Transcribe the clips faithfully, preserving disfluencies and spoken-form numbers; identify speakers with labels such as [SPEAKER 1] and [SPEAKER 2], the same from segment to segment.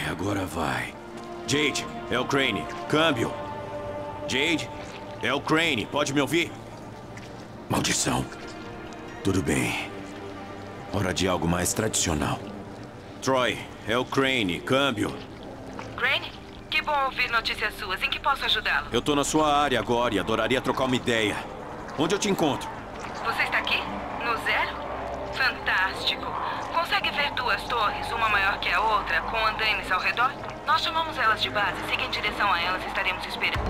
[SPEAKER 1] Ai, agora vai. Jade, é o Crane. Câmbio. Jade, é o Crane. Pode me ouvir? Maldição. Tudo bem. Hora de algo mais tradicional. Troy, é o Crane. Câmbio.
[SPEAKER 2] Crane? Que bom ouvir notícias suas. Em que posso ajudá-lo?
[SPEAKER 1] Eu tô na sua área agora e adoraria trocar uma ideia. Onde eu te encontro?
[SPEAKER 2] Você está aqui? No zero? Fantástico. Consegue ver duas torres, uma maior que a outra, com andaimes ao redor? Nós chamamos elas de base. Siga em direção a elas, estaremos esperando.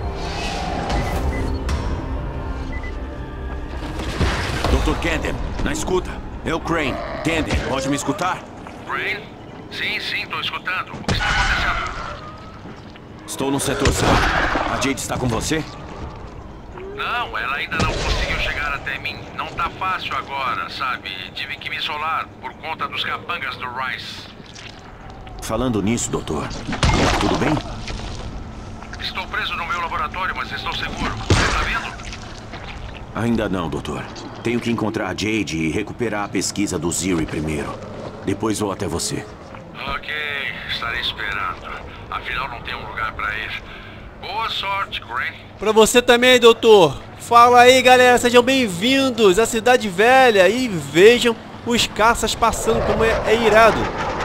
[SPEAKER 1] doutor Camden, na escuta. É o Crane. Camden, pode me escutar?
[SPEAKER 3] Crane? Sim, sim, tô escutando. O que está acontecendo?
[SPEAKER 1] Estou no setor C. A Jade está com você?
[SPEAKER 3] Não, ela ainda não conseguiu chegar até mim. Não tá fácil agora, sabe? Tive que me isolar por conta dos capangas do Rice.
[SPEAKER 1] Falando nisso, doutor, tudo bem?
[SPEAKER 3] Estou preso no meu laboratório, mas estou seguro. Você tá vendo?
[SPEAKER 1] Ainda não, doutor. Tenho que encontrar a Jade e recuperar a pesquisa do Ziri primeiro. Depois vou até você.
[SPEAKER 3] Ok, estarei esperando. Afinal, não tem um lugar pra ir. Boa sorte, Crane.
[SPEAKER 4] Pra você também, doutor. Fala aí, galera. Sejam bem-vindos à Cidade Velha. E vejam os caças passando, como é, é irado.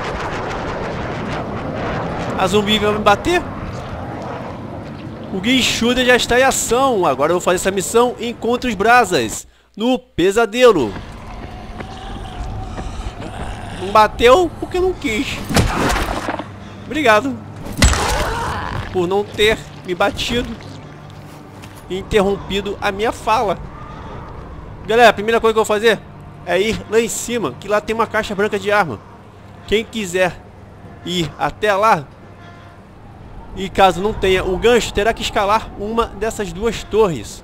[SPEAKER 4] A zumbi vai me bater? O Guinchuda já está em ação. Agora eu vou fazer essa missão Encontre os Brasas no Pesadelo. Não bateu porque não quis. Obrigado por não ter me batido e interrompido a minha fala. Galera, a primeira coisa que eu vou fazer é ir lá em cima, que lá tem uma caixa branca de arma. Quem quiser ir até lá, e caso não tenha o gancho, terá que escalar uma dessas duas torres.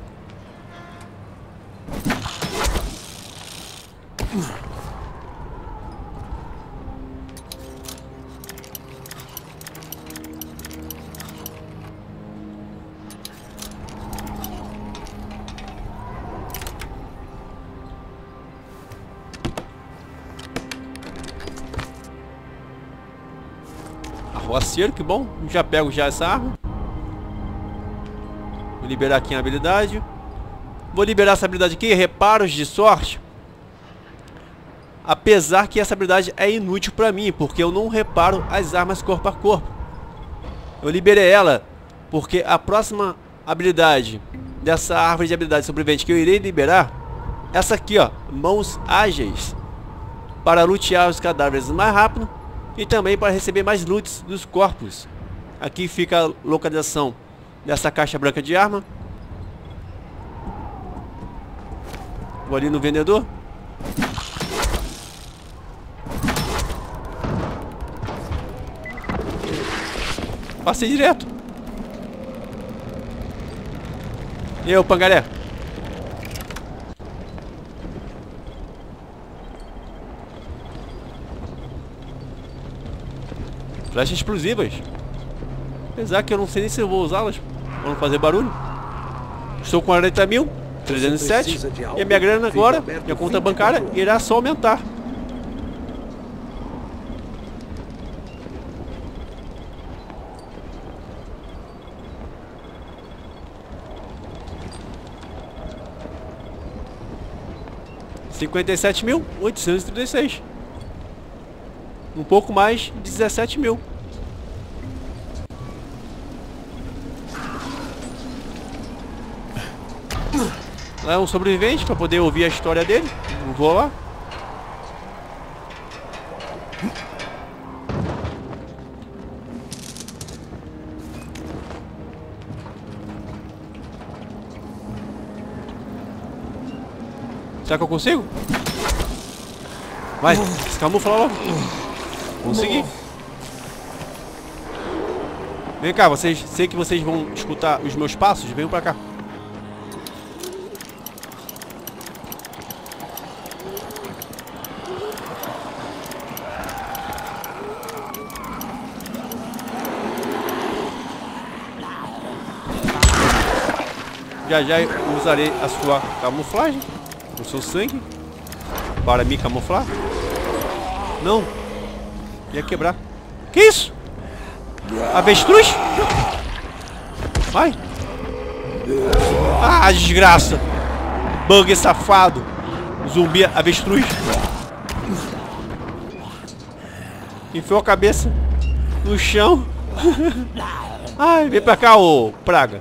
[SPEAKER 4] Arruaceiro, que bom. Já pego já essa arma. Vou liberar aqui a habilidade. Vou liberar essa habilidade aqui, reparos de sorte. Apesar que essa habilidade é inútil pra mim, porque eu não reparo as armas corpo a corpo. Eu liberei ela porque a próxima habilidade dessa árvore de habilidade sobrevivente que eu irei liberar, essa aqui, ó, mãos ágeis, para lutear os cadáveres mais rápido e também para receber mais loots dos corpos. Aqui fica a localização dessa caixa branca de arma. Vou ali no vendedor. Passei direto. E aí, pangaré? Flechas explosivas. Apesar que eu não sei nem se eu vou usá-las para não fazer barulho. Estou com quarenta mil trezentos e sete. E a minha grana agora, minha conta bancária, irá só aumentar. cinquenta e sete mil oitocentos e trinta e seis. Um pouco mais de dezessete mil. Lá é um sobrevivente para poder ouvir a história dele. Não vou lá. Será que eu consigo? Vai, se camufla logo. Consegui. Vem cá, vocês, sei que vocês vão escutar os meus passos. Venham pra cá. Já já eu usarei a sua camuflagem, o seu sangue, para me camuflar. Não, ia quebrar. Que isso? Avestruz? Vai. Ah, desgraça. Bug safado. Zumbi avestruz. Enfiou a cabeça no chão. Ai, vem pra cá, ô praga.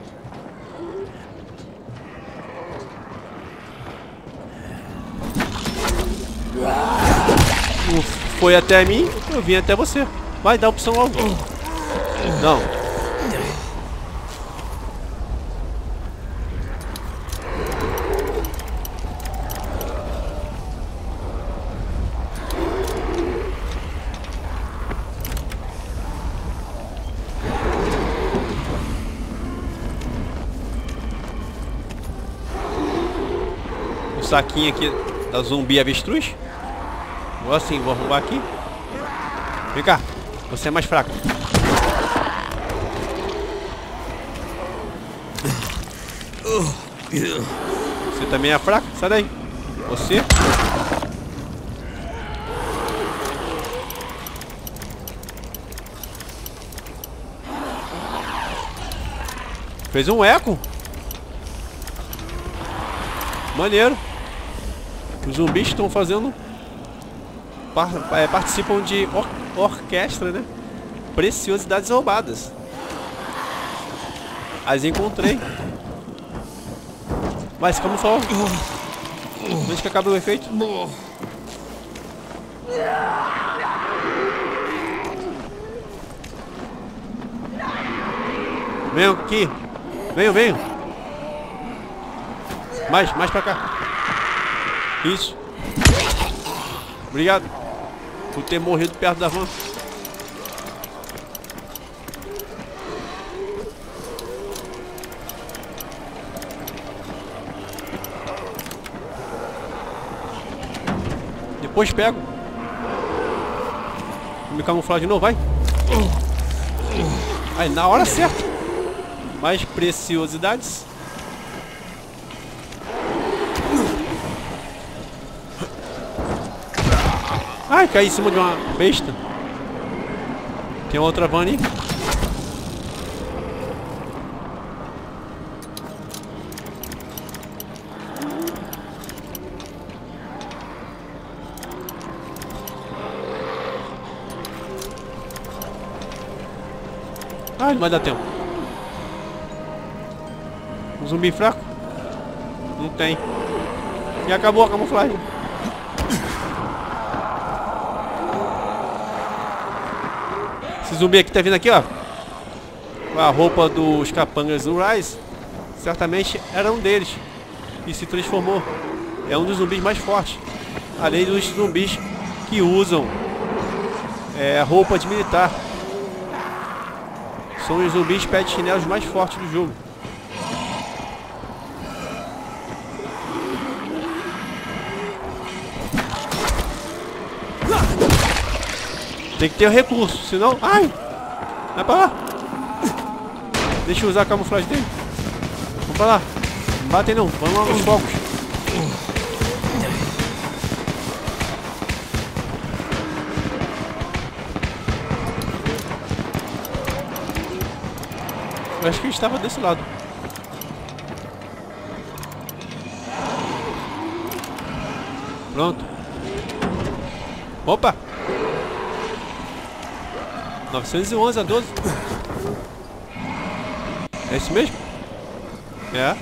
[SPEAKER 4] Foi até mim, eu vim até você. Vai, dá opção logo. Não. O saquinho aqui da zumbi avestruz. Vou assim, vou arrumar aqui. Vem cá, você é mais fraco. Você também é fraco? Sai daí. Você. Fez um eco. Maneiro. Os zumbis estão fazendo... Participam de or orquestra, né? Preciosidades roubadas. As encontrei. Mas como falou? Antes que acabe o efeito. Venham aqui. Venham, venham. Mais, mais pra cá. Isso. Obrigado por ter morrido perto da van. Depois pego. Vou me camuflar de novo, vai. Aí, na hora certa. Mais preciosidades. Ai, caí em cima de uma besta. Tem outra van ali. Ai, não vai dar tempo. Um zumbi fraco? Não tem. E acabou a camuflagem. Esse zumbi aqui tá vindo aqui, ó. Com a roupa dos capangas do Rise. Certamente era um deles. E se transformou. É um dos zumbis mais fortes. Além dos zumbis que usam é, roupa de militar. São os zumbis pé de chinelos mais fortes do jogo. Tem que ter o recurso, senão... Ai! Vai pra lá! Deixa eu usar a camuflagem dele. Vamos pra lá. Não batem não, vamos lá nos focos. Eu acho que ele estava desse lado. Pronto. Opa! novecentos e onze a doze. É isso mesmo? É.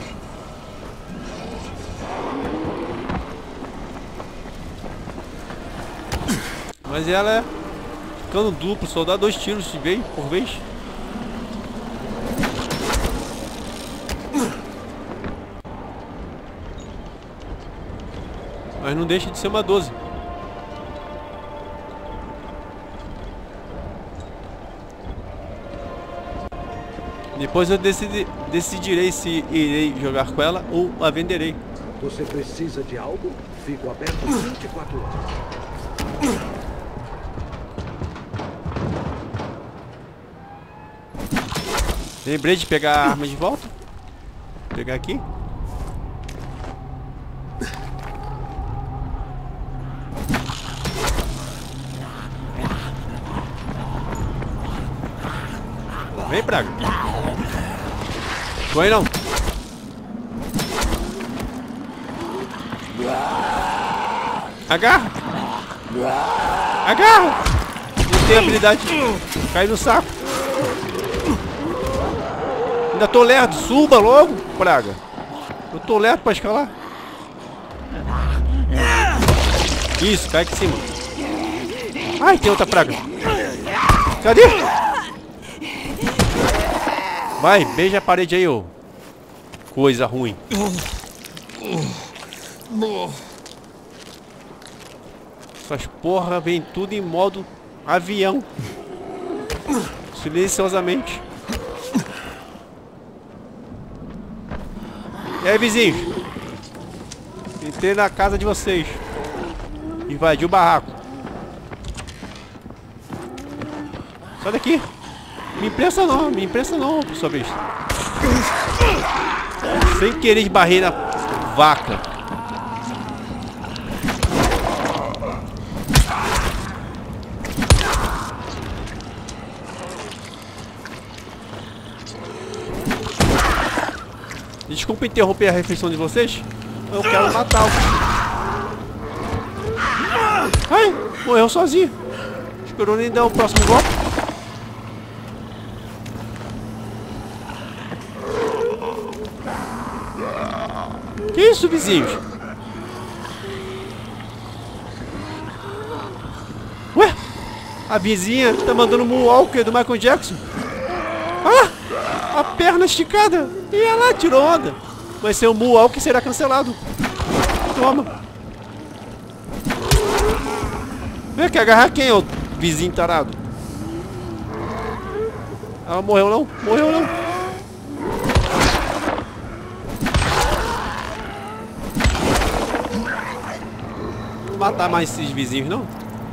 [SPEAKER 4] Mas ela é ficando duplo, só dá dois tiros de vez por vez. Mas não deixa de ser uma doze. Depois eu decidi, decidirei se irei jogar com ela ou a venderei.
[SPEAKER 5] Você precisa de algo? Fico aberto vinte e quatro horas.
[SPEAKER 4] Lembrei de pegar a arma de volta. Vou pegar aqui. Vem, praga. Foi não. Agarra. Agarra. Não tem habilidade. Cai no saco. Ainda tô lerdo. Suba logo, praga. Eu tô lerdo pra escalar. Isso, cai aqui em cima. Ai, tem outra praga. Cadê? Vai, beija a parede aí, ô. Coisa ruim. Essas porra vem tudo em modo avião. Silenciosamente. E aí, vizinhos? Entrei na casa de vocês. Invadiu o barraco. Sai daqui. Me impressa não, me impressa não, por sua vez. Sem querer esbarrei na vaca. Desculpa interromper a refeição de vocês. Eu quero matá-lo. Ai, morreu sozinho. Esperou nem dar o próximo golpe. Que isso, vizinhos? Ué? A vizinha tá mandando um Moonwalker do Michael Jackson. Ah! A perna esticada. E ela tirou onda. Vai ser um Moonwalker que será cancelado. Toma. Vem aqui, agarrar quem, ô vizinho tarado? Ela morreu não? Morreu não. Não vou matar mais esses vizinhos não.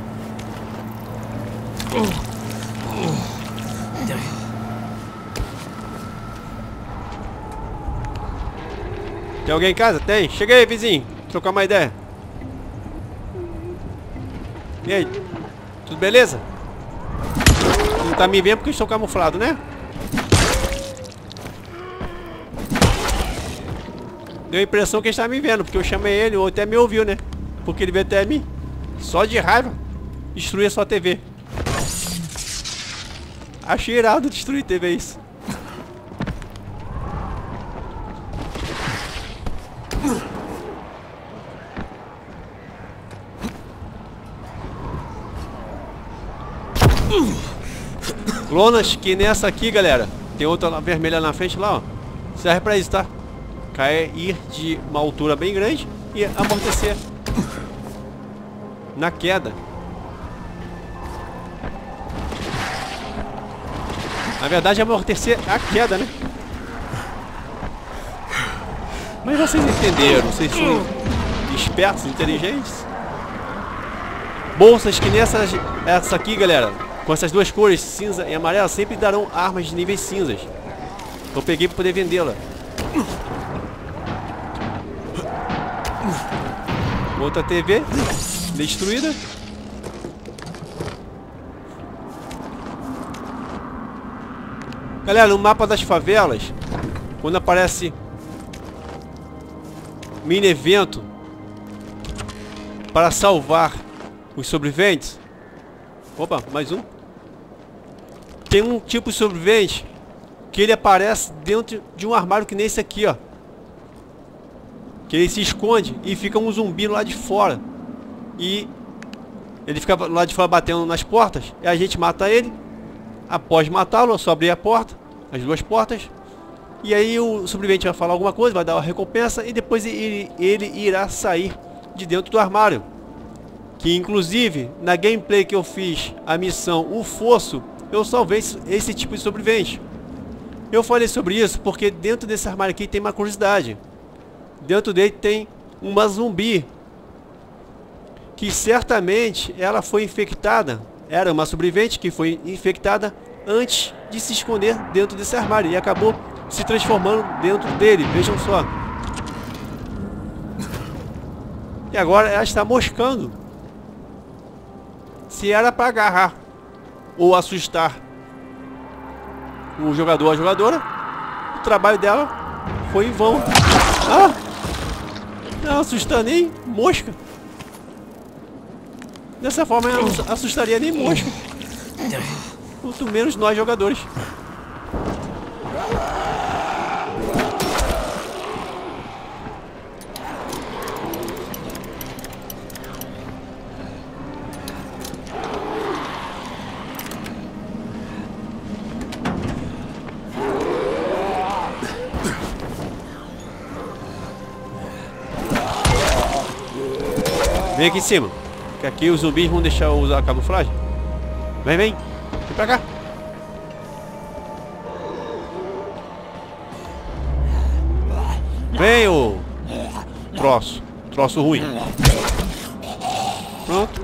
[SPEAKER 4] Tem alguém em casa? Tem? Chega aí, vizinho. Trocar uma ideia. E aí? Tudo beleza? Não tá me vendo porque estou camuflado, né? Deu a impressão que ele estava me vendo, porque eu chamei ele, ou até me ouviu, né? Porque ele veio até mim. Só de raiva, destruir a sua T V. Achei irado destruir T V isso. Clonas que nessa aqui, galera, tem outra vermelha na frente lá, ó. Serve pra isso, tá? Cair de uma altura bem grande e amortecer na queda. Na verdade, amortecer a queda, né? Mas vocês entenderam, vocês são espertos, inteligentes. Bolsas que nessas, essa aqui, galera, com essas duas cores, cinza e amarela, sempre darão armas de níveis cinzas. Eu peguei para poder vendê-la. Outra T V destruída. Galera, no mapa das favelas, quando aparece mini evento para salvar os sobreviventes. Opa, mais um. Tem um tipo de sobrevivente que ele aparece dentro de um armário que nem esse aqui, ó. Que ele se esconde e fica um zumbi lá de fora. E ele fica lá de fora batendo nas portas. E a gente mata ele. Após matá-lo, é só abrir a porta, as duas portas. E aí o sobrevivente vai falar alguma coisa, vai dar uma recompensa. E depois ele, ele irá sair de dentro do armário. Que inclusive, na gameplay que eu fiz, a missão O Fosso, eu salvei esse tipo de sobrevivente. Eu falei sobre isso porque dentro desse armário aqui tem uma curiosidade. Dentro dele tem uma zumbi. Que certamente ela foi infectada. Era uma sobrevivente que foi infectada antes de se esconder dentro desse armário. E acabou se transformando dentro dele. Vejam só. E agora ela está moscando. Se era para agarrar ou assustar o jogador ou a jogadora, o trabalho dela foi em vão. Ah! Não assusta nem mosca. Dessa forma eu não assustaria nem mosca. Quanto menos nós jogadores. Vem aqui em cima. Que aqui os zumbis vão deixar eu usar a camuflagem. Vem, vem. Vem pra cá. Vem, ô troço. Troço ruim. Pronto.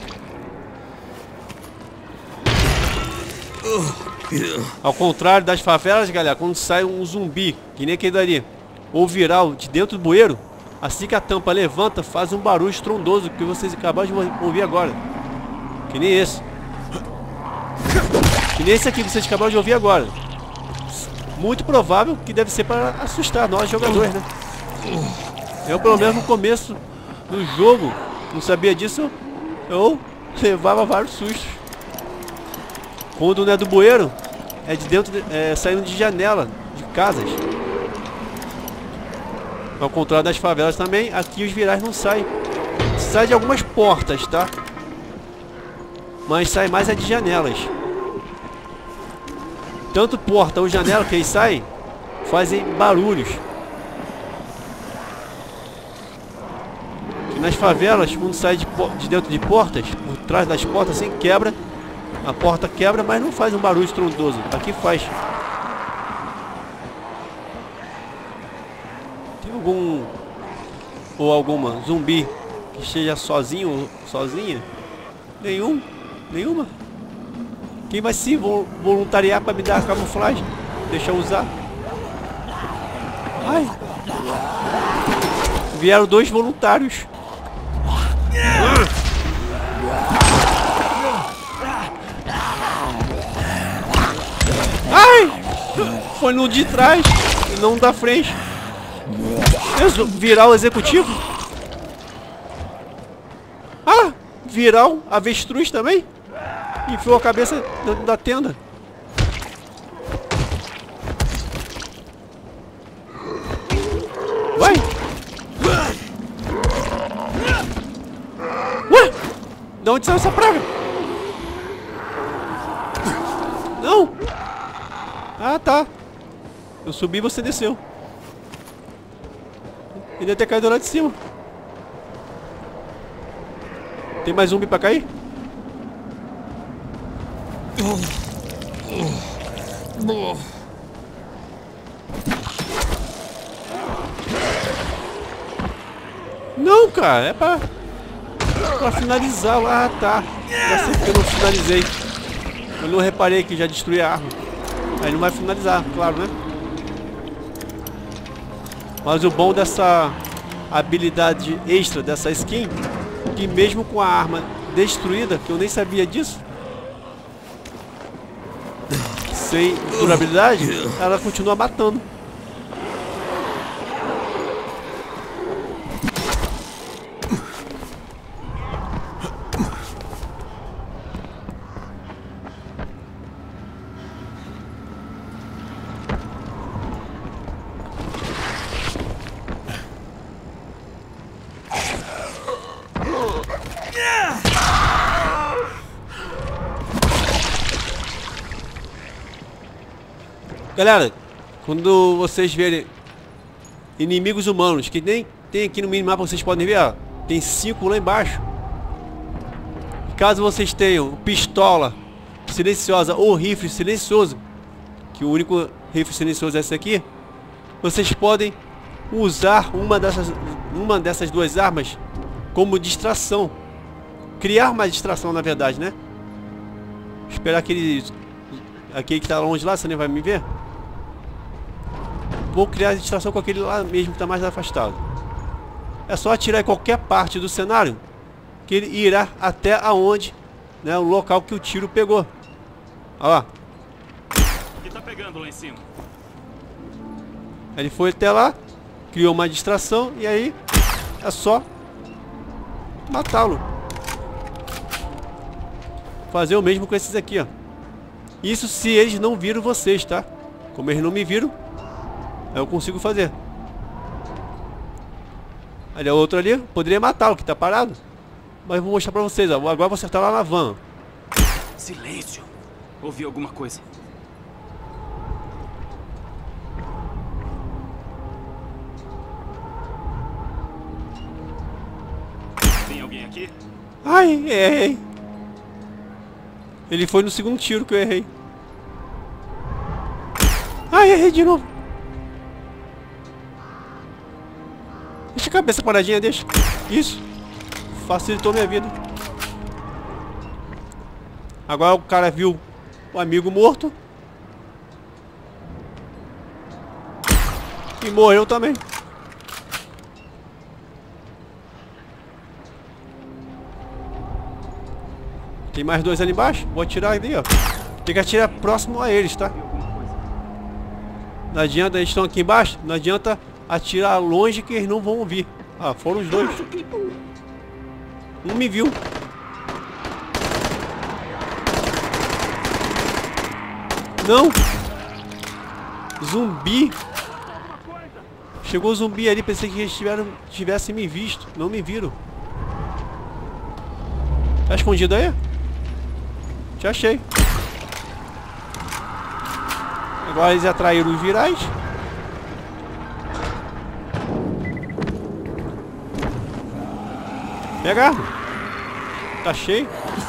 [SPEAKER 4] Ao contrário das favelas, galera, quando sai um zumbi, que nem aquele dali, ou viral de dentro do bueiro, assim que a tampa levanta, faz um barulho estrondoso que vocês acabaram de ouvir agora. Que nem esse. Que nem esse aqui que vocês acabaram de ouvir agora. Muito provável que deve ser para assustar nós jogadores, né? Eu, pelo menos no começo do jogo, não sabia disso, eu levava vários sustos. Quando não é do bueiro, é de dentro, de, é, saindo de janela, de casas. Ao contrário das favelas também, aqui os virais não saem. Sai de algumas portas, tá? Mas sai mais é de janelas. Tanto porta ou janela que eles saem, fazem barulhos. E nas favelas, quando sai de, de dentro de portas, por trás das portas, assim, quebra. A porta quebra, mas não faz um barulho estrondoso. Aqui faz. Tem algum ou alguma zumbi que esteja sozinho ou sozinha? Nenhum? Nenhuma? Quem vai se voluntariar para me dar a camuflagem? Deixa eu usar. Ai! Vieram dois voluntários. Ai! Foi no de trás e não da frente. Virar o executivo? Ah! Virar o avestruz também? Enfiou a cabeça dentro da tenda. Vai! Ué! De onde saiu essa praga? Não! Ah, tá. Eu subi e você desceu. Ele ia ter caído lá de cima. Tem mais zumbi pra cair? Não, cara, é pra, pra finalizar lá. Ah, tá. Já sei porque eu não finalizei. Eu não reparei que já destruí a arma. Aí não vai finalizar, claro, né? Mas o bom dessa habilidade extra, dessa skin, que mesmo com a arma destruída, que eu nem sabia disso, sem durabilidade, ela continua matando. Galera, quando vocês verem inimigos humanos, que nem tem aqui no minimapa, vocês podem ver, ó, tem cinco lá embaixo. Caso vocês tenham pistola silenciosa ou rifle silencioso, que o único rifle silencioso é esse aqui, vocês podem usar uma dessas, uma dessas duas armas como distração. Criar uma distração, na verdade, né? Esperar aquele, aquele que tá longe lá, você nem vai me ver. Vou criar a distração com aquele lá mesmo que está mais afastado. É só atirar em qualquer parte do cenário que ele irá até aonde, né, o local que o tiro pegou. Olha lá.
[SPEAKER 6] pegando lá em cima.
[SPEAKER 4] Ele foi até lá, criou uma distração e aí é só matá-lo. Fazer o mesmo com esses aqui, ó. Isso se eles não viram vocês, tá? Como eles não me viram, eu consigo fazer. Olha outro ali, poderia matá-lo que tá parado. Mas eu vou mostrar pra vocês, ó. Agora você tá lá na van.
[SPEAKER 6] Silêncio. Ouvi alguma coisa. Tem alguém aqui?
[SPEAKER 4] Ai, errei. Ele foi no segundo tiro que eu errei. Ai, errei de novo. Deixa a cabeça paradinha, deixa. Isso. Facilitou minha vida. Agora o cara viu o amigo morto. E morreu também. Tem mais dois ali embaixo. Vou atirar ali, ó. Tem que atirar próximo a eles, tá? Não adianta, eles estão aqui embaixo. Não adianta atirar longe que eles não vão ouvir. Ah, foram os dois. Um me viu. Não. Zumbi. Chegou o zumbi ali. Pensei que eles tiveram, tivessem me visto. Não me viram. Tá escondido aí? Te achei. Agora eles atraíram os virais. Pega. Tá cheio.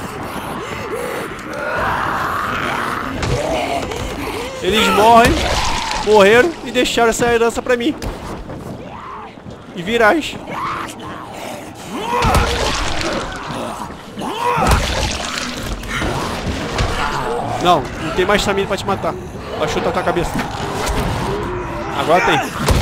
[SPEAKER 4] Eles morrem. Morreram e deixaram essa herança pra mim. E virais. Não, não tem mais estamina pra te matar. Vai chutar a tua cabeça. Agora tem.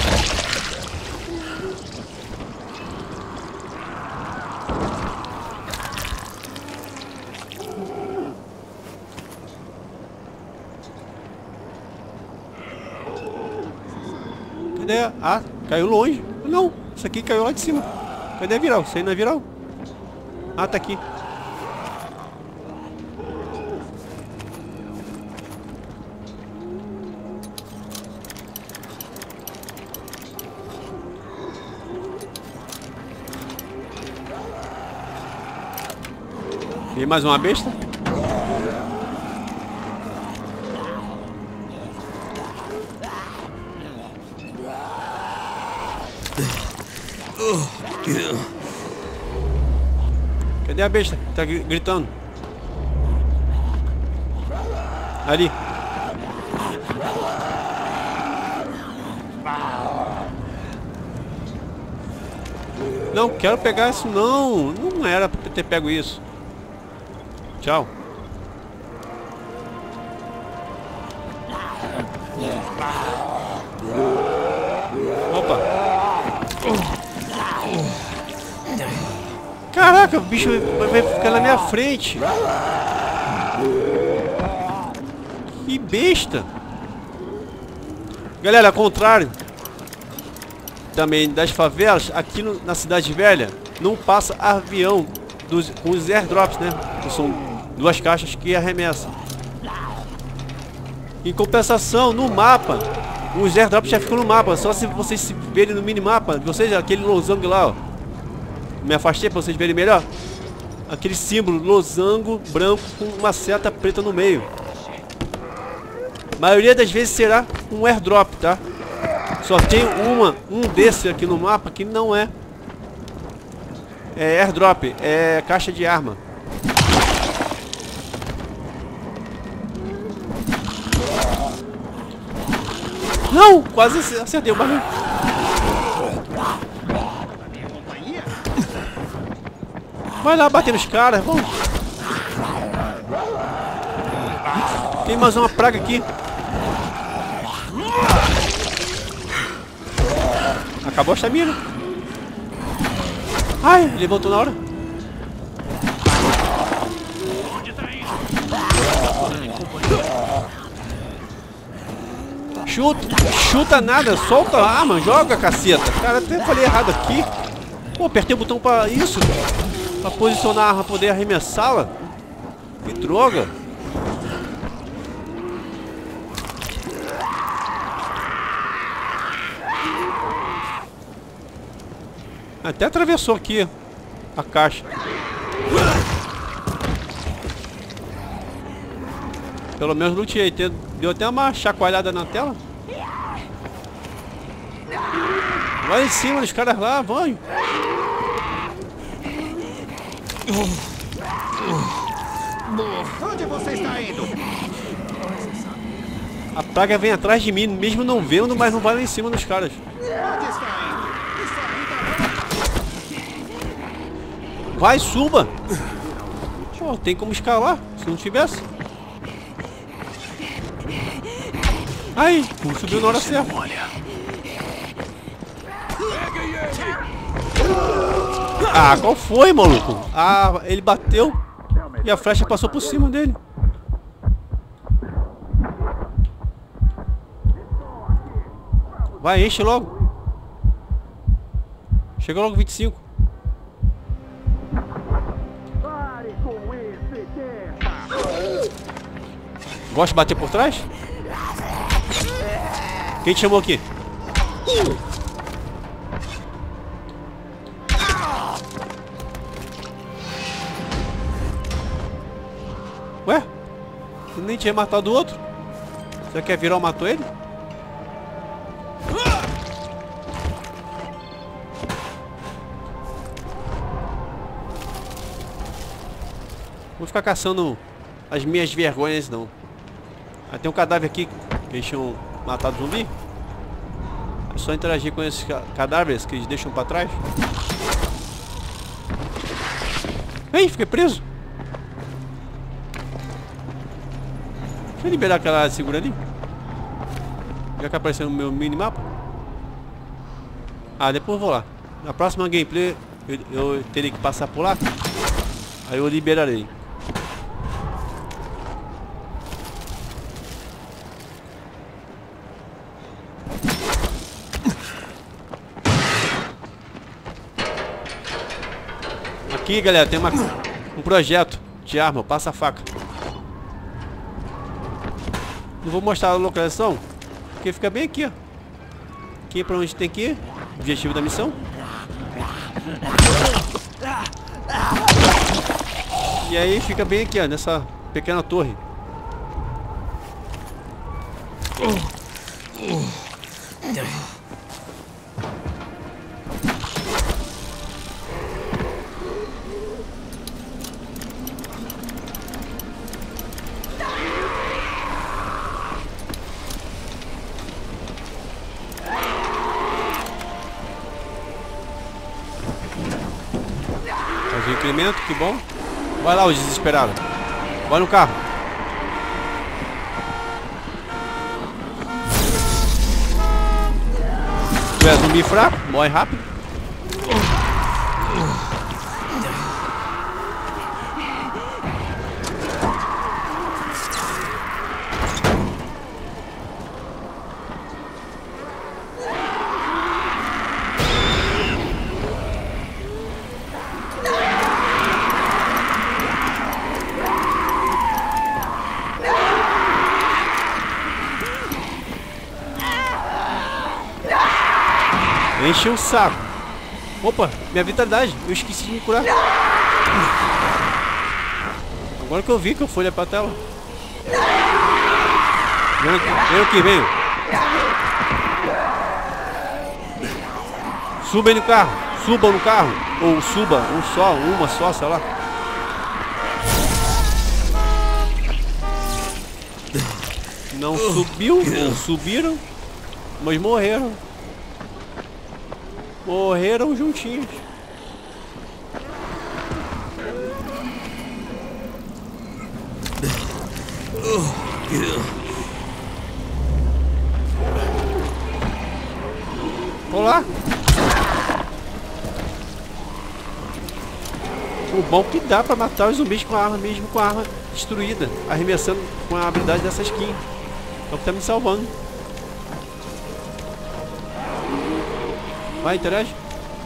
[SPEAKER 4] Cadê? Ah, caiu longe. Não, isso aqui caiu lá de cima. Cadê a viral? Isso aí não é viral? Ah, tá aqui. Tem mais uma besta? Cadê a besta? Tá gritando. Ali. Não quero pegar isso não. Não era pra ter pego isso. Tchau. Opa. Caraca, o bicho vai ficar na minha frente. Que besta. Galera, ao contrário também das favelas, aqui no, na Cidade Velha não passa avião dos, com os airdrops, né? Que são duas caixas que arremessam. Em compensação, no mapa, os airdrops já ficam no mapa. Só se vocês se verem no minimapa, vocês, aquele losango lá, ó. Me afastei para vocês verem melhor. Aquele símbolo losango branco com uma seta preta no meio. A maioria das vezes será um airdrop, tá? Só tem uma, um desse aqui no mapa que não é, é airdrop, é caixa de arma. Não! Quase acertei o barril. Vai lá bater nos caras, vamos. Tem mais uma praga aqui. Acabou a estamina. Ai, ele voltou na hora. Chuta, chuta nada, solta a arma, joga, caceta. Cara, até falei errado aqui. Pô, apertei o botão pra isso. Pra posicionar a arma, poder arremessá-la. Que droga. Até atravessou aqui a caixa. Pelo menos lutei. Deu até uma chacoalhada na tela. Vai em cima dos caras lá, vai.
[SPEAKER 5] Onde você está indo?
[SPEAKER 4] A praga vem atrás de mim, mesmo não vendo, mas não vai lá em cima dos caras.
[SPEAKER 5] Onde está indo?
[SPEAKER 4] Vai, suba! Pô, tem como escalar, se não tivesse. Aí, subiu na hora certa. Ah, qual foi, maluco? Ah, ele bateu e a flecha passou por cima dele. Vai, enche logo. Chegou logo vinte e cinco. Gosta de bater por trás? Quem te chamou aqui? Ué? Eu nem tinha matado o outro. Você quer virar ou matou ele? Vou ficar caçando as minhas vergonhas não. Ah, tem um cadáver aqui que eles tinham matado o zumbi. É só interagir com esses cadáveres que eles deixam pra trás. Ei, fiquei preso. Deixa eu liberar aquela segura ali. Já que apareceu no meu minimapa. Ah, depois eu vou lá. Na próxima gameplay eu, eu terei que passar por lá. Aí eu liberarei. Aqui, galera, tem uma, um projeto de arma, passa a faca. Não vou mostrar a localização, porque fica bem aqui, ó. Aqui é pra onde tem que ir. Objetivo da missão. E aí fica bem aqui, ó, nessa pequena torre. Incremento, que bom. Vai lá, os desesperados. Vai no carro. Tu é zumbi fraco, morre rápido. Enche o saco. Opa, minha vitalidade. Eu esqueci de me curar. Agora que eu vi que eu fui pra tela. Vem aqui, vem aqui, venho. Suba aí no carro. Suba no carro. Ou suba, um só, uma só, sei lá. Não subiu, ou subiram, mas morreram. Morreram juntinhos. Olá. O bom que dá pra matar os zumbis com a arma, mesmo com a arma destruída, arremessando com a habilidade dessa skin. É o que tá me salvando. Vai, interage.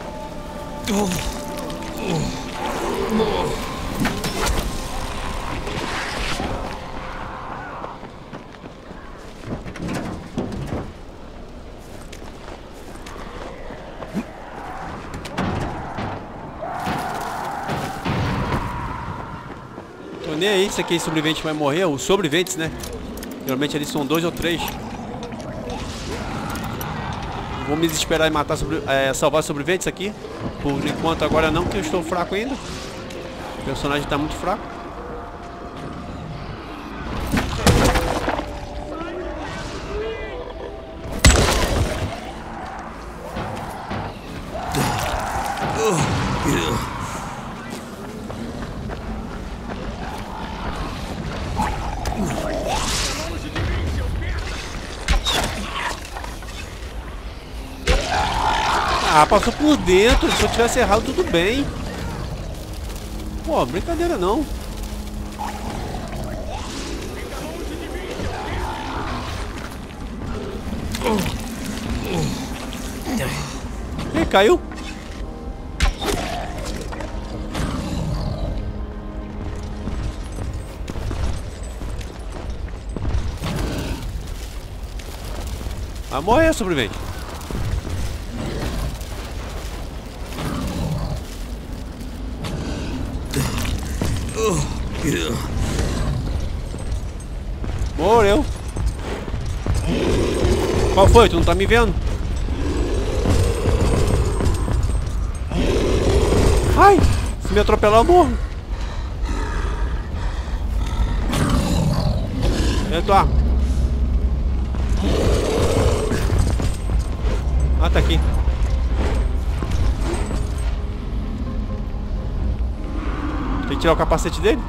[SPEAKER 4] Tô nem aí se aquele sobrevivente vai morrer. Os sobreviventes, né? Geralmente eles são dois ou três. Vou me desesperar e matar sobre, é, salvar os sobreviventes aqui. Por enquanto agora não, porque eu estou fraco ainda. O personagem está muito fraco. Ah, passou por dentro. Se eu tivesse errado, tudo bem. Pô, brincadeira não. Ih, caiu. Vai morrer, sobrevivente. Morreu. Qual foi? Tu não tá me vendo? Ai! Se me atropelar eu morro. É tua arma. Ah, tá aqui. Tem que tirar o capacete dele.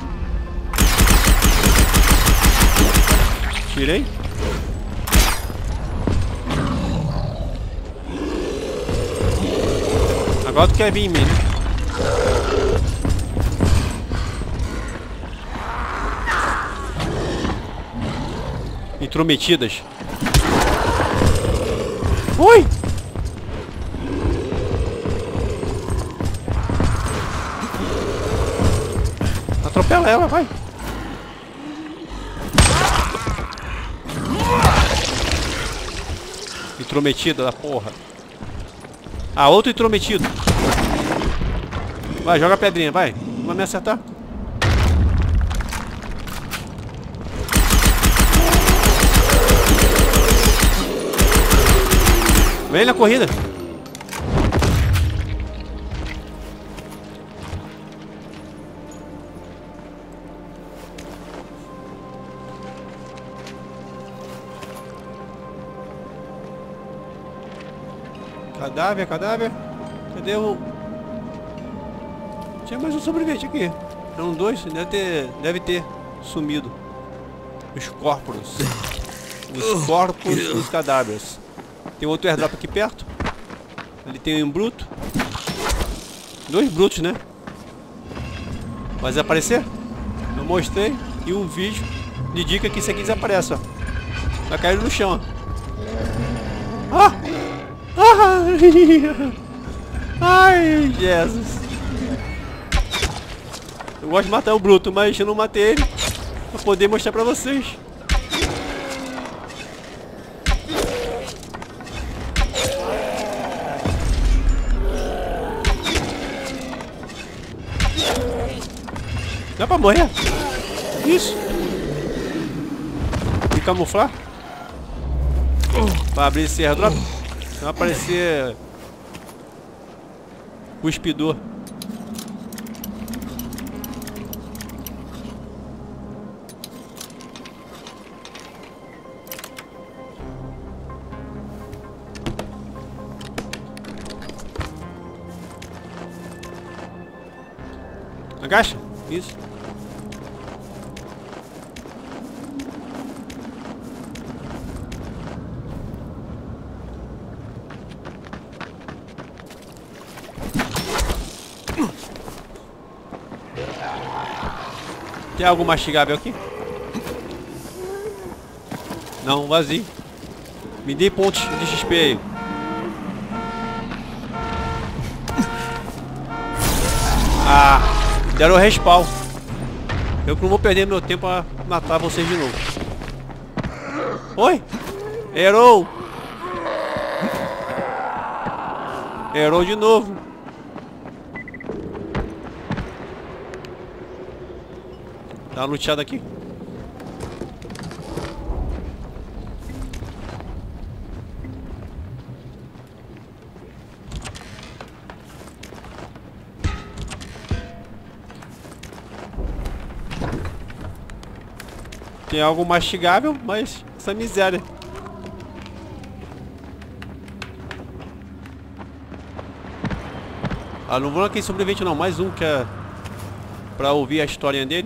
[SPEAKER 4] Tirei. Agora tu quer vir em mim, né? Intrometidas. Ui! Atropela ela, vai. Intrometida da porra. Ah, outro intrometido. Vai, joga a pedrinha, vai. Não vai me acertar. Vem na corrida. Cadáver, cadáver. Cadê o... Tinha mais um sobrevivente aqui. Eram dois, deve ter, deve ter sumido. Os corpos. Os corpos dos cadáveres. Tem outro airdrop aqui perto. Ali tem um bruto. Dois brutos, né? Vai desaparecer? Eu mostrei. E um vídeo de dica que isso aqui desaparece, ó. Vai cair no chão, ó. Ah! Ai, Jesus. Eu gosto de matar o bruto, mas eu não matei ele pra poder mostrar pra vocês. Dá pra morrer? Isso. E camuflar. Pra abrir esse airdrop. Vai aparecer o cuspidor. Agacha. Isso. Tem algo mastigável aqui? Não, vazio. Me dê pontos de X P aí. Ah, deram o respawn. Eu que não vou perder meu tempo a matar vocês de novo. Oi! Errou! Errou de novo. Dá uma luteada aqui. Tem algo mastigável, mas essa miséria. Ah, não vou naquele sobrevivente não, mais um que é pra ouvir a historinha dele.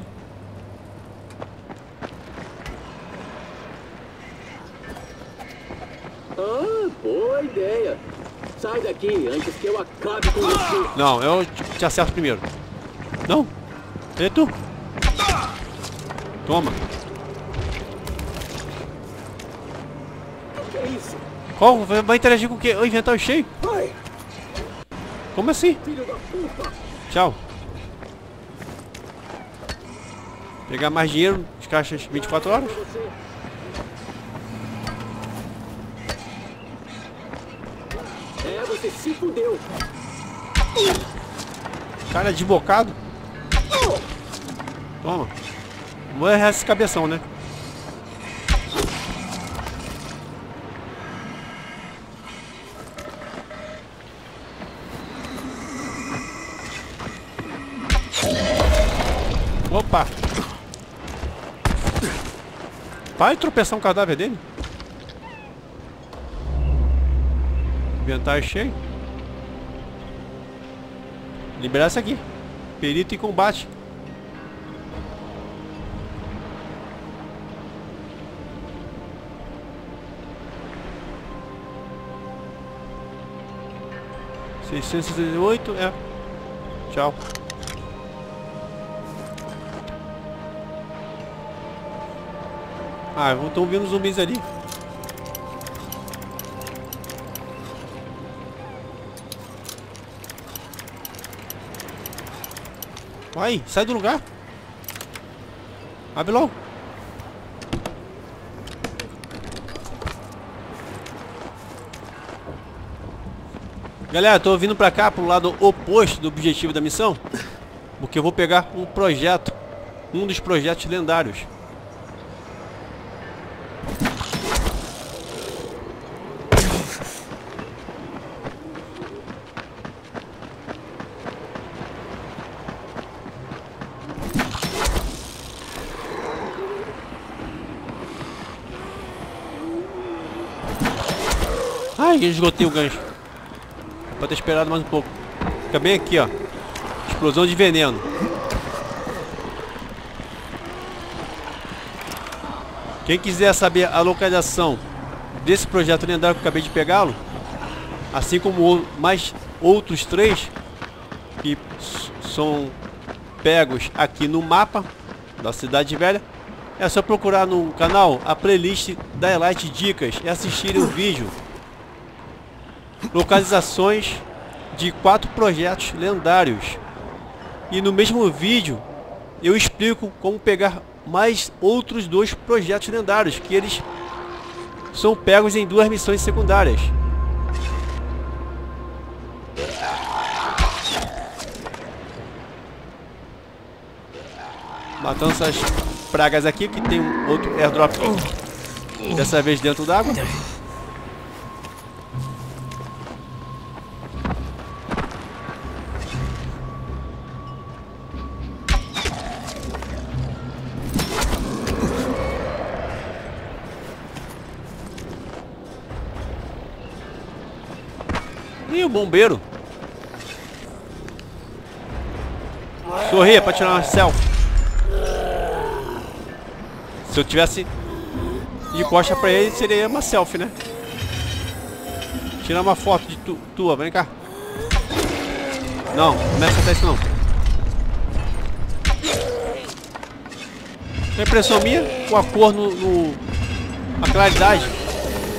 [SPEAKER 7] Ah, boa ideia. Sai daqui antes que eu acabe com você.
[SPEAKER 4] Não, eu te, te acerto primeiro. Não. É tu. Toma.
[SPEAKER 7] O que é isso?
[SPEAKER 4] Qual? Vai interagir com o quê? O inventário cheio?
[SPEAKER 7] Vai,
[SPEAKER 4] Como assim?
[SPEAKER 7] filho da puta.
[SPEAKER 4] Tchau. Pegar mais dinheiro, as caixas vinte e quatro horas.
[SPEAKER 7] Você. É, você se fudeu.
[SPEAKER 4] Cara desbocado. Toma. Vou errar esse cabeção, né? Opa! Vai tropeçar um cadáver dele. Inventário cheio. Liberar isso aqui. Perito em combate. seiscentos e sessenta e oito, é. Tchau. Ah, estão vindo zumbis ali. Vai, sai do lugar. Abre logo. Galera, tô vindo pra cá, pro lado oposto do objetivo da missão, porque eu vou pegar um projeto, um dos projetos lendários. Ai, esgotei o gancho. Pode ter esperado mais um pouco. Fica bem aqui, ó. Explosão de veneno. Quem quiser saber a localização desse projeto lendário que eu acabei de pegá-lo, assim como mais outros três que são pegos aqui no mapa da Cidade Velha, é só procurar no canal a playlist da Elite Dicas e assistir o vídeo. Localizações de quatro projetos lendários. E no mesmo vídeo eu explico como pegar mais outros dois projetos lendários, que eles são pegos em duas missões secundárias. Matando essas pragas aqui, que tem um outro airdrop, dessa vez dentro d'água. E o bombeiro. Sorria pra tirar uma selfie. Se eu tivesse de costa pra ele, seria uma selfie, né? Tirar uma foto de tu, tua, vem cá. Não, não começa a até isso não. A impressão minha, com a cor no, no... a claridade.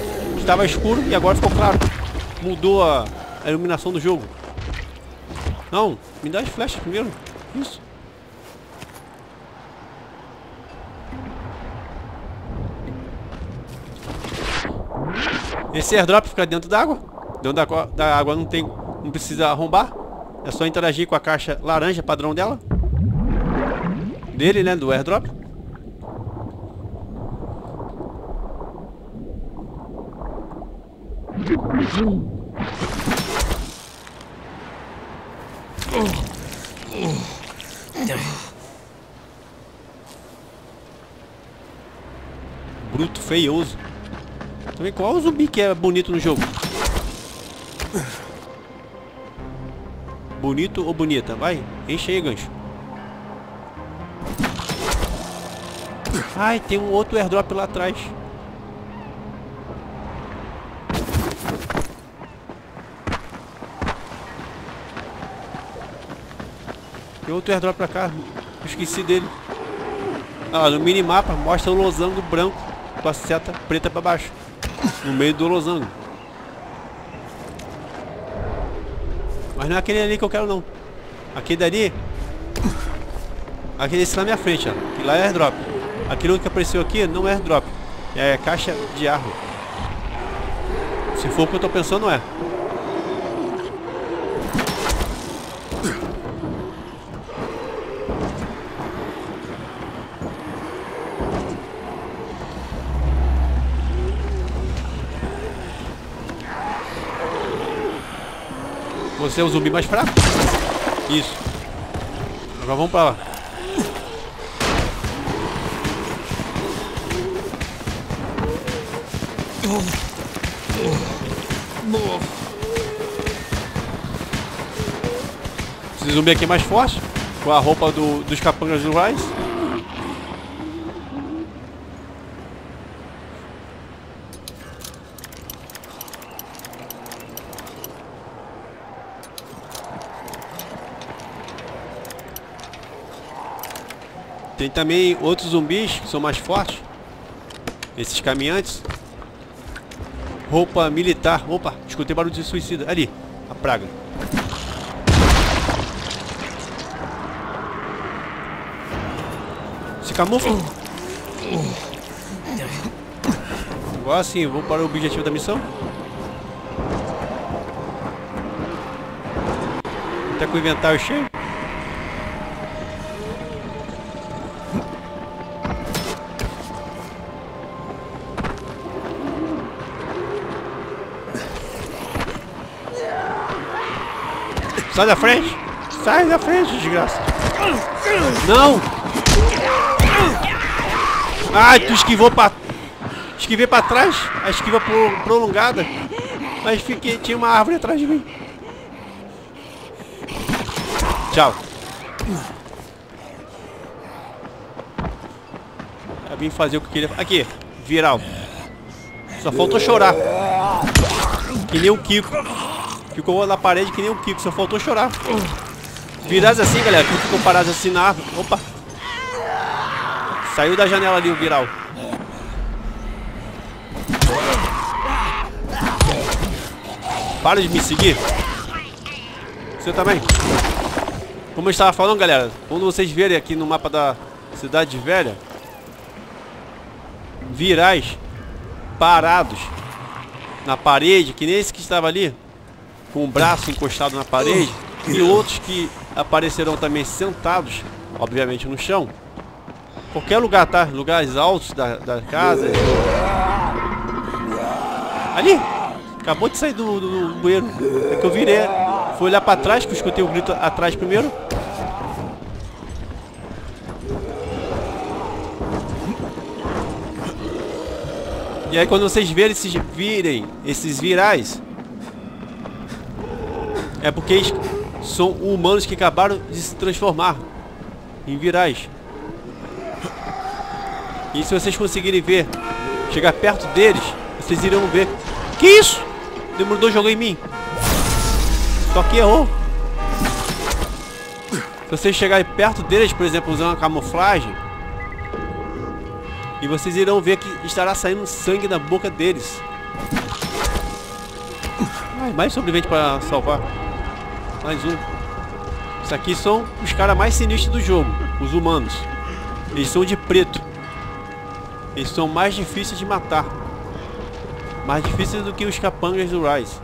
[SPEAKER 4] Estava escuro e agora ficou claro. Mudou a, a iluminação do jogo. Não, me dá as flechas primeiro. Isso. Esse airdrop fica dentro d'água. Dentro da, da água não tem, não precisa arrombar. É só interagir com a caixa laranja padrão dela. Dele, né? Do airdrop. Bruto, feioso. Também qual o zumbi que é bonito no jogo? Bonito ou bonita? Vai, enche aí, gancho. Ai, tem um outro airdrop lá atrás. Tem outro airdrop pra cá. Eu esqueci dele. Ah, no minimapa mostra o losango branco com a seta preta pra baixo. No meio do losango. Mas não é aquele ali que eu quero não. Aquele dali. Aquele desse na minha frente, ó. Que lá é airdrop. Aquele que apareceu aqui não é airdrop. É caixa de árvore. Se for o que eu tô pensando, não é. Você é o zumbi mais fraco? Isso. Agora vamos pra lá. Esse zumbi aqui é mais forte. Com a roupa do, dos capangas do Rise. Tem também outros zumbis que são mais fortes. Esses caminhantes. Roupa militar. Opa, escutei barulho de suicida. Ali, a praga. Se camufla. Agora sim, vou para o objetivo da missão. Até com o inventário cheio. Sai da frente! Sai da frente, desgraça! Não! Ai, tu esquivou pra... Esquivei pra trás, a esquiva pro... prolongada. Mas fiquei... tinha uma árvore atrás de mim. Tchau. Eu vim fazer o que eu queria... Aqui, viral. Só faltou chorar. Que nem o Kiko. Ficou na parede que nem um Kiko, só faltou chorar. Virais assim, galera, que ficou parado assim na árvore. Opa! Saiu da janela ali o viral. Para de me seguir. Você também. Como eu estava falando, galera, quando vocês verem aqui no mapa da Cidade Velha, virais parados na parede, que nem esse que estava ali, com o braço encostado na parede, e outros que aparecerão também sentados, obviamente no chão. Qualquer lugar, tá? Lugares altos da, da casa. Ali! Acabou de sair do, do, do bueiro. É que eu virei. Fui olhar pra trás, que eu escutei o grito atrás primeiro. E aí quando vocês verem esses, virem esses virais, é porque eles são humanos que acabaram de se transformar em virais. E se vocês conseguirem ver, chegar perto deles, vocês irão ver. Que isso? Demolidor jogou em mim. Só que errou. Se vocês chegarem perto deles, por exemplo, usando uma camuflagem, e vocês irão ver que estará saindo sangue da boca deles. Ai, mais sobrevivente para salvar. Mais um. Isso aqui são os caras mais sinistros do jogo, os humanos. Eles são de preto. Eles são mais difíceis de matar. Mais difíceis do que os capangas do Rise.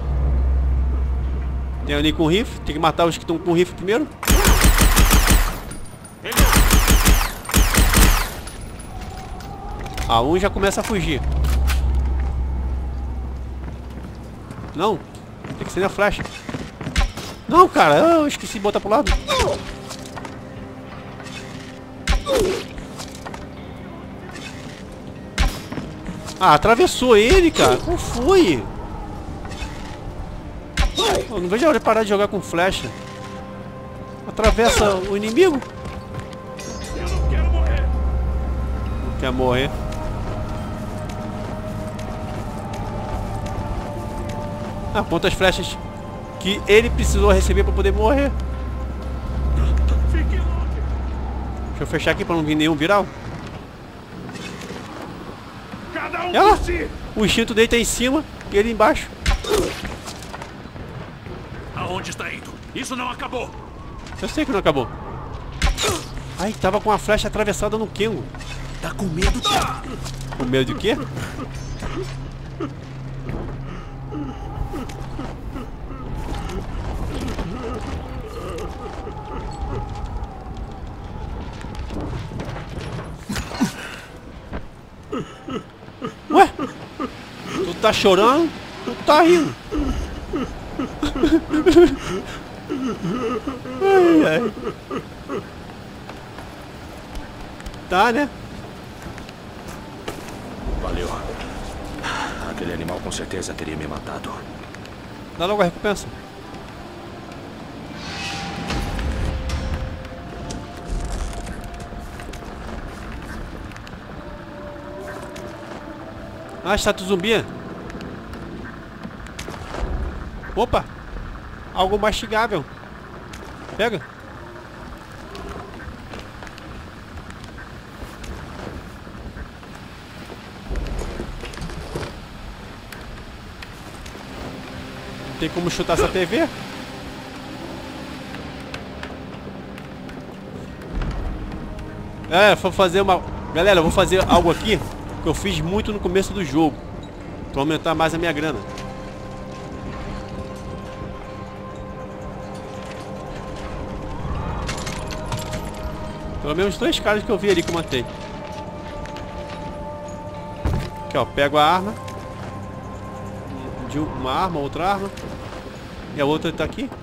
[SPEAKER 4] Tem ali com rifle, tem que matar os que estão com rifle primeiro. Ah, um já começa a fugir. Não, tem que ser na flecha. Não, cara, eu esqueci de botar pro lado. Ah, atravessou ele, cara. Qual foi? Eu não vejo a hora de parar de jogar com flecha. Atravessa o inimigo.
[SPEAKER 6] Eu não quero morrer.
[SPEAKER 4] Não quer morrer. Ah, quantas flechas que ele precisou receber para poder morrer.
[SPEAKER 6] Fique longe.
[SPEAKER 4] Deixa eu fechar aqui para não vir nenhum viral.
[SPEAKER 6] Cada um
[SPEAKER 4] Ela,
[SPEAKER 6] por si.
[SPEAKER 4] o instinto dele tá em cima e ele embaixo.
[SPEAKER 6] Aonde está indo? Isso não acabou.
[SPEAKER 4] Eu sei que não acabou. Ai, tava com a flecha atravessada no Kengo.
[SPEAKER 1] Tá com medo, Thiago?
[SPEAKER 4] Com medo de quê? Ué? Tu tá chorando? Tu tá rindo? Ai, ai. Tá, né?
[SPEAKER 1] Valeu. Aquele animal com certeza teria me matado.
[SPEAKER 4] Dá logo a recompensa. Ah, estátua zumbi. Opa! Algo mastigável. Pega. Não tem como chutar essa T V? É, vou fazer uma... Galera, eu vou fazer algo aqui que eu fiz muito no começo do jogo para aumentar mais a minha grana. Pelo menos dois caras que eu vi ali que eu matei. Aqui, ó, pego a arma. De uma arma, outra arma. E a outra tá aqui.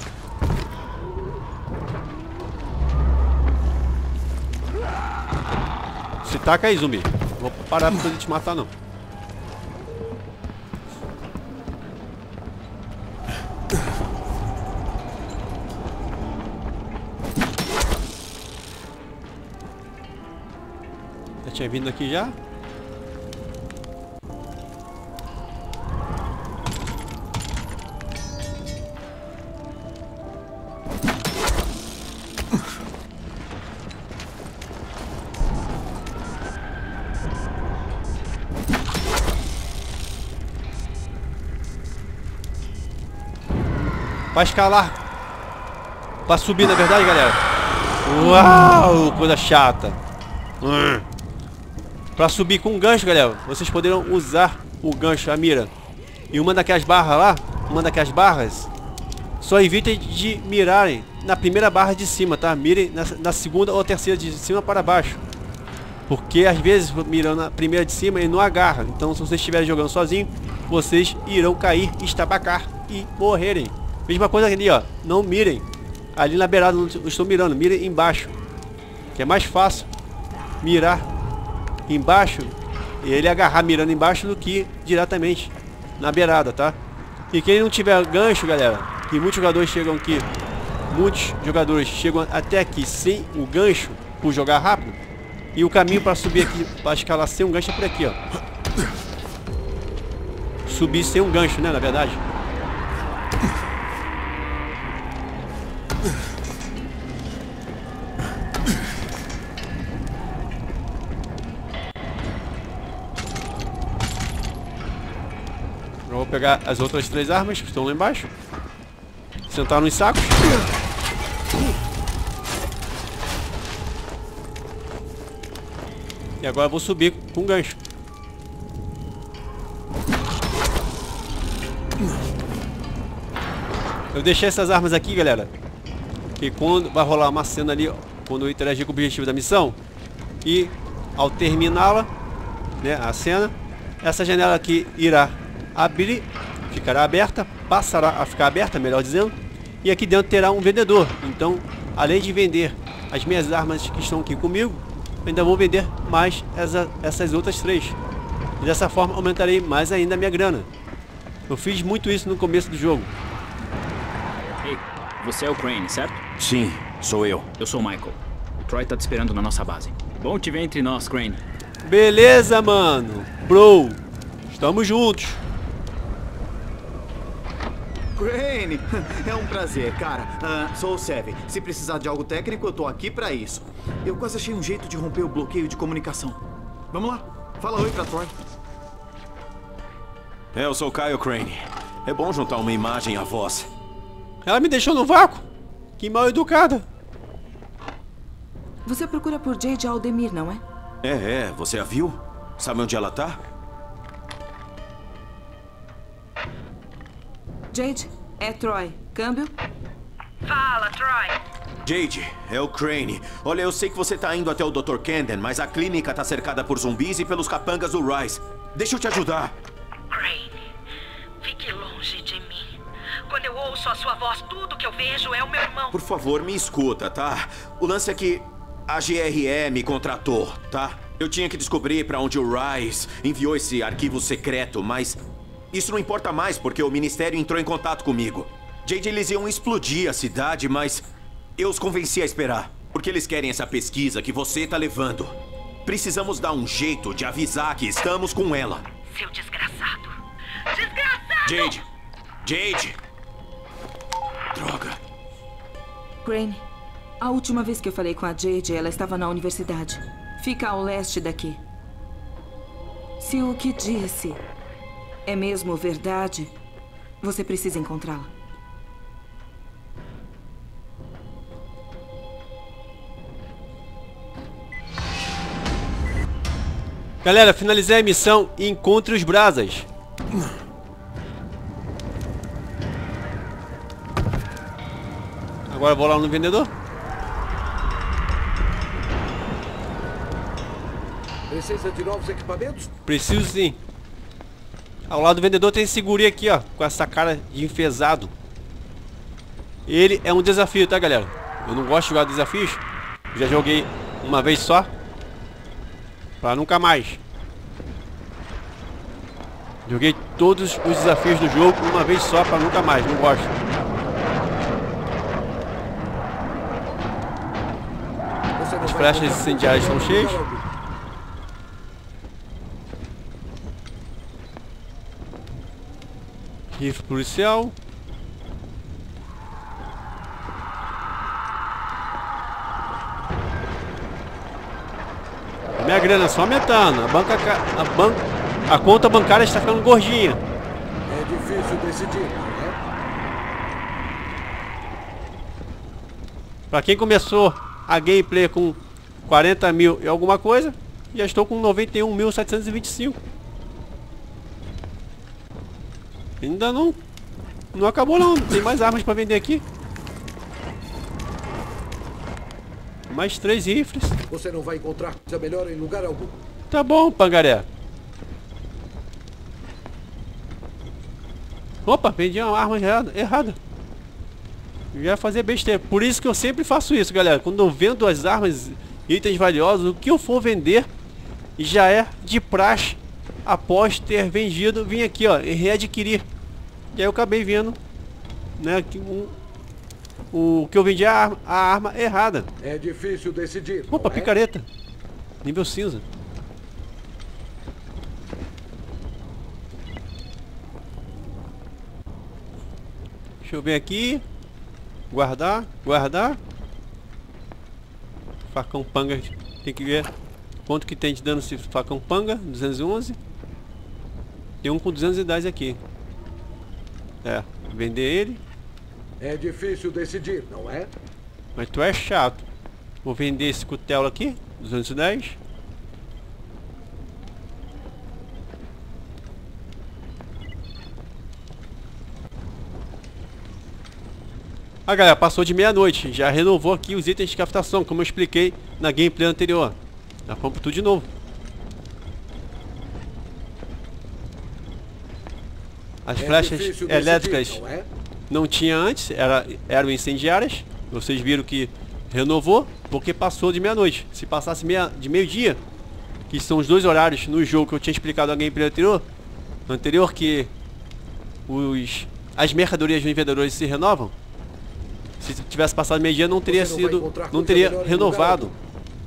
[SPEAKER 4] Se taca aí, zumbi. Vou parar pra ele te matar, não. Já tinha vindo aqui já. Pra escalar. Pra subir, na verdade, galera. Uau, coisa chata. Hum. Pra subir com um gancho, galera, vocês poderão usar o gancho, a mira. E uma daquelas barras lá, uma daquelas barras, só evitem de mirarem na primeira barra de cima, tá? Mirem na, na segunda ou terceira de cima para baixo. Porque às vezes miram na primeira de cima e não agarra. Então se vocês estiverem jogando sozinho, vocês irão cair, estabacar e morrerem. Mesma coisa ali, ó. Não mirem ali na beirada, não estou mirando. Mirem embaixo, que é mais fácil mirar embaixo e ele agarrar mirando embaixo do que diretamente na beirada, tá? E quem não tiver gancho, galera, que muitos jogadores chegam aqui, muitos jogadores chegam até aqui sem o gancho por jogar rápido. E o caminho para subir aqui, para escalar sem um gancho é por aqui, ó. Subir sem um gancho, né, na verdade. Eu vou pegar as outras três armas que estão lá embaixo. Sentar nos sacos. E agora eu vou subir com gancho. Eu deixei essas armas aqui, galera, que quando vai rolar uma cena ali, ó, quando eu interagir com o objetivo da missão, e ao terminá-la, né, a cena, essa janela aqui irá abrir, ficará aberta, passará a ficar aberta, melhor dizendo, e aqui dentro terá um vendedor. Então, além de vender as minhas armas que estão aqui comigo, ainda vou vender mais essa, essas outras três. E dessa forma aumentarei mais ainda a minha grana. Eu fiz muito isso no começo do jogo.
[SPEAKER 8] Ei, você é o Crane, certo?
[SPEAKER 1] Sim, sou eu.
[SPEAKER 8] Eu sou o Michael. O Troy tá te esperando na nossa base. Bom te ver entre nós, Crane.
[SPEAKER 4] Beleza, mano. Bro, estamos juntos.
[SPEAKER 9] Crane, é um prazer, cara. Uh, sou o Seven. Se precisar de algo técnico, eu tô aqui pra isso. Eu quase achei um jeito de romper o bloqueio de comunicação. Vamos lá, fala oi pra Troy.
[SPEAKER 1] É, eu sou o Kyle Crane. É bom juntar uma imagem à voz.
[SPEAKER 4] Ela me deixou no vácuo. Que mal educada.
[SPEAKER 2] Você procura por Jade Aldemir, não é?
[SPEAKER 1] É, é. Você a viu? Sabe onde ela tá?
[SPEAKER 2] Jade, é Troy. Câmbio?
[SPEAKER 10] Fala, Troy.
[SPEAKER 1] Jade, é o Crane. Olha, eu sei que você tá indo até o doutor Camden, mas a clínica tá cercada por zumbis e pelos capangas do Rise. Deixa eu te ajudar.
[SPEAKER 10] Crane, fique longe de mim. Quando eu ouço a sua voz, tudo que eu vejo é o meu irmão.
[SPEAKER 1] Por favor, me escuta, tá? O lance é que a G R E me contratou, tá? Eu tinha que descobrir pra onde o Rise enviou esse arquivo secreto, mas isso não importa mais porque o Ministério entrou em contato comigo. Jade, eles iam explodir a cidade, mas eu os convenci a esperar, porque eles querem essa pesquisa que você tá levando. Precisamos dar um jeito de avisar que estamos com ela.
[SPEAKER 10] Seu desgraçado. Desgraçado!
[SPEAKER 1] Jade! Jade! Droga.
[SPEAKER 2] Crane, a última vez que eu falei com a Jade, ela estava na universidade. Fica ao leste daqui. Se o que disse é mesmo verdade, você precisa encontrá-la.
[SPEAKER 4] Galera, finalizei a missão e encontre os brasas. Agora eu vou lá no vendedor.
[SPEAKER 5] Precisa de novos equipamentos?
[SPEAKER 4] Preciso sim. Ao lado do vendedor tem esse guri aqui, ó, com essa cara de enfesado. Ele é um desafio, tá, galera? Eu não gosto de jogar desafios. Já joguei uma vez só. Pra nunca mais. Joguei todos os desafios do jogo uma vez só, pra nunca mais. Não gosto. As flechas incendiárias estão cheias. Rifle policial. Minha grana só aumentando. A banca, a banca, a conta bancária está ficando gordinha.
[SPEAKER 5] É difícil decidir, né?
[SPEAKER 4] Para quem começou a gameplay com quarenta mil e alguma coisa, já estou com noventa e um mil setecentos e vinte e cinco. Ainda não, não acabou não. Tem mais armas para vender aqui. Mais três rifles.
[SPEAKER 5] Você não vai encontrar coisa melhor em lugar algum.
[SPEAKER 4] Tá bom, pangaré. Opa, vendi uma arma errada. errada. Eu ia fazer besteira. Por isso que eu sempre faço isso, galera. Quando eu vendo as armas, itens valiosos, o que eu for vender, já é de praxe. Após ter vendido, vim aqui, ó, e readquirir. E aí eu acabei vendo, né, que um... O que eu vendi a arma, a arma errada.
[SPEAKER 5] É difícil decidir.
[SPEAKER 4] Opa,
[SPEAKER 5] é?
[SPEAKER 4] picareta. Nível cinza. Deixa eu ver aqui. Guardar, guardar. Facão panga. Tem que ver quanto que tem de dano esse facão panga. duzentos e onze. Tem um com duzentos e dez aqui. É, vender ele.
[SPEAKER 5] É difícil decidir, não é?
[SPEAKER 4] Mas tu é chato. Vou vender esse cutelo aqui, duzentos e dez. Ah, galera, passou de meia-noite. Já renovou aqui os itens de captação, como eu expliquei na gameplay anterior. Já compro tudo de novo. As
[SPEAKER 5] É
[SPEAKER 4] flechas
[SPEAKER 5] difícil
[SPEAKER 4] elétricas
[SPEAKER 5] decidir, não é?
[SPEAKER 4] não tinha antes, era, eram incendiárias. Vocês viram que renovou, porque passou de meia-noite. Se passasse meia, de meio-dia, que são os dois horários no jogo que eu tinha explicado na gameplay anterior, anterior que os, as mercadorias dos vendedores se renovam. Se tivesse passado meio-dia, não teria
[SPEAKER 5] Você não vai
[SPEAKER 4] sido,
[SPEAKER 5] encontrar
[SPEAKER 4] não
[SPEAKER 5] coisa
[SPEAKER 4] teria
[SPEAKER 5] melhor em
[SPEAKER 4] renovado
[SPEAKER 5] lugar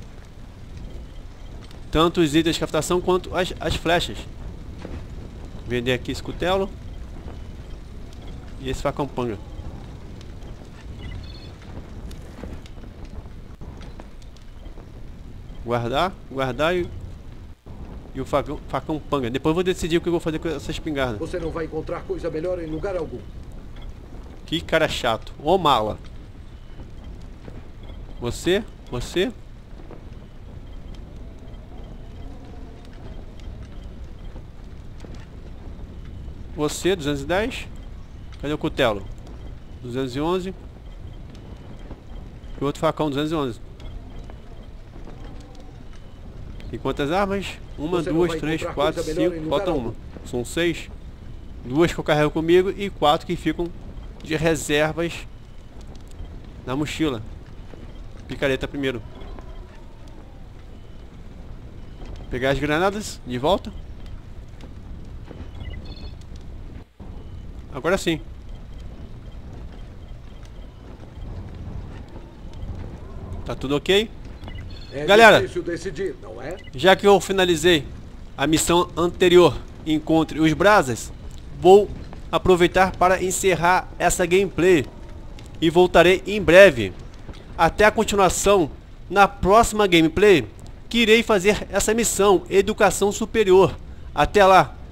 [SPEAKER 4] tanto os itens de captação quanto as, as flechas. Vender aqui esse cutelo e esse facão panga. Guardar, guardar e, e o facão, facão panga. Depois eu vou decidir o que eu vou fazer com essa espingarda.
[SPEAKER 5] Você não vai encontrar coisa melhor em lugar algum.
[SPEAKER 4] Que cara chato. Ô mala. Você, você. Você, duzentos e dez. Cadê o cutelo? duzentos e onze. E o outro facão, duzentos e onze. E quantas armas? Uma,
[SPEAKER 5] Você não
[SPEAKER 4] duas,
[SPEAKER 5] vai
[SPEAKER 4] três,
[SPEAKER 5] encontrar
[SPEAKER 4] quatro,
[SPEAKER 5] coisa melhor em
[SPEAKER 4] cinco.
[SPEAKER 5] lugar
[SPEAKER 4] Falta
[SPEAKER 5] algum.
[SPEAKER 4] uma. São seis. Duas que eu carrego comigo e quatro que ficam de reservas na mochila. Picareta primeiro. Pegar as granadas de volta. Agora sim. Tá tudo ok?
[SPEAKER 5] É
[SPEAKER 4] Galera,
[SPEAKER 5] difícil decidir, não é?
[SPEAKER 4] já que eu finalizei a missão anterior, encontre os brasas, vou aproveitar para encerrar essa gameplay e voltarei em breve. Até a continuação na próxima gameplay, que irei fazer essa missão Educação Superior. Até lá!